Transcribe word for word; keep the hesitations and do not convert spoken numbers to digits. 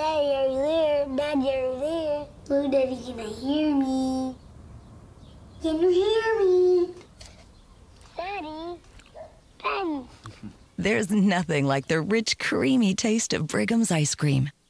Daddy, are you there? Daddy, are you there? Oh, Daddy, can I hear me? Can you hear me? Daddy. Daddy. There's nothing like the rich, creamy taste of Brigham's ice cream.